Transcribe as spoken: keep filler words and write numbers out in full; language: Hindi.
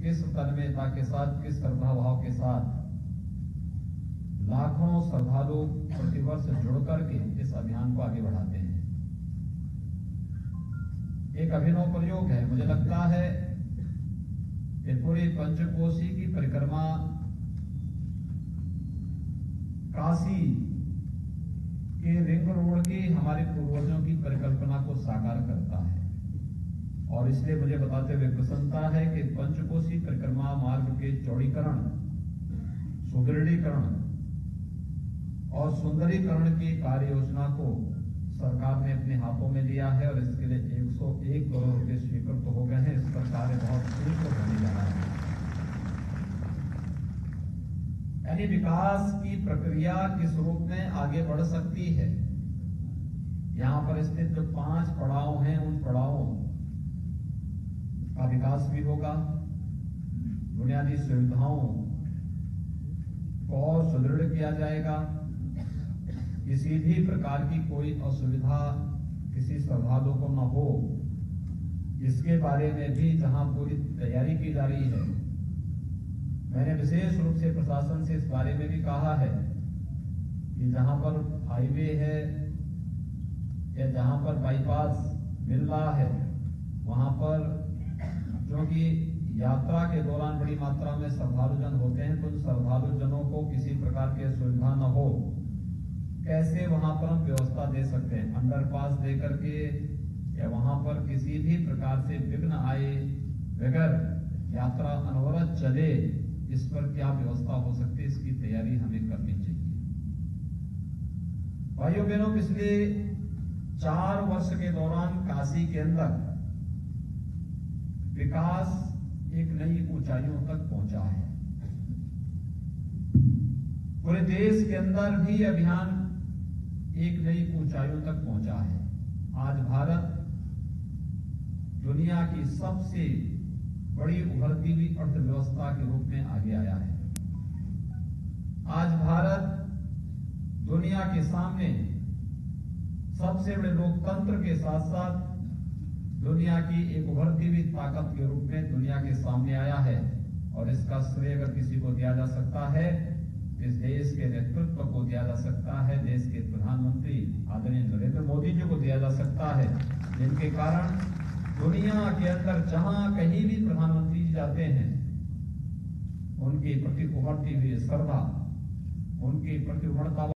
किस तन्मयता के साथ, किस श्रद्धा भाव के साथ लाखों श्रद्धालु प्रतिवर्ष जुड़ करके इस अभियान को आगे बढ़ाते हैं। एक अभिनव प्रयोग है। मुझे लगता है कि पूरी पंचकोशी की परिक्रमा काशी के रिंग रोड की हमारे पूर्वजों की परिकल्पना को साकार करता है, और इसलिए मुझे बताते हुए प्रसन्नता है कि पंचकोशी परिक्रमा मार्ग के चौड़ीकरण, सुदृढ़ीकरण और सुंदरीकरण की कार्य योजना को सरकार ने अपने हाथों में लिया है, और इसके लिए एक सौ एक करोड़ रुपए स्वीकृत तो हो गए हैं। इस पर कार्य बहुत शीघ्र होने जा रहा है। यानी विकास की प्रक्रिया किस रूप में आगे बढ़ सकती है। यहां पर स्थित जो पांच पड़ाव हैं, उन पड़ावों का विकास भी होगा, बुनियादी सुविधाओं को और सुदृढ़ किया जाएगा, किसी भी प्रकार की कोई असुविधा किसी श्रद्धालु को न हो, इसके बारे में भी जहां पूरी तैयारी की जा रही है। मैंने विशेष रूप से प्रशासन से इस बारे में भी कहा है कि जहां पर हाईवे है या जहां पर बाईपास मिल रहा है, वहां पर क्योंकि यात्रा के दौरान बड़ी मात्रा में श्रद्धालुजन होते हैं, तो श्रद्धालु जनों को किसी प्रकार की असुविधा न हो, कैसे वहां पर हम व्यवस्था दे सकते हैं, अंडरपास दे करके, या वहां पर किसी भी प्रकार से विघ्न आए बगैर यात्रा अनवरत चले, इस पर क्या व्यवस्था हो सकती है, इसकी तैयारी हमें करनी चाहिए। भाइयों बहनों, पिछले चार वर्ष के दौरान काशी के अंदर विकास एक नई ऊंचाइयों तक पहुंचा है। पूरे देश के अंदर भी अभियान एक नई ऊंचाइयों तक पहुंचा है। आज भारत दुनिया की सबसे बड़ी उभरती हुई अर्थव्यवस्था के रूप में आगे आया है। आज भारत दुनिया के सामने सबसे बड़े लोकतंत्र के साथ साथ दुनिया की एक उभरती हुई ताकत के रूप में दुनिया के सामने आया है, और इसका श्रेय अगर किसी को दिया जा सकता है, इस देश के नेतृत्व को दिया जा सकता है, देश के प्रधानमंत्री आदरणीय नरेंद्र मोदी जी को दिया जा सकता है, जिनके कारण दुनिया के अंदर जहां कहीं भी प्रधानमंत्री जी जाते हैं, उनके प्रति उभरती हुई श्रद्धा, उनके प्रति उभरता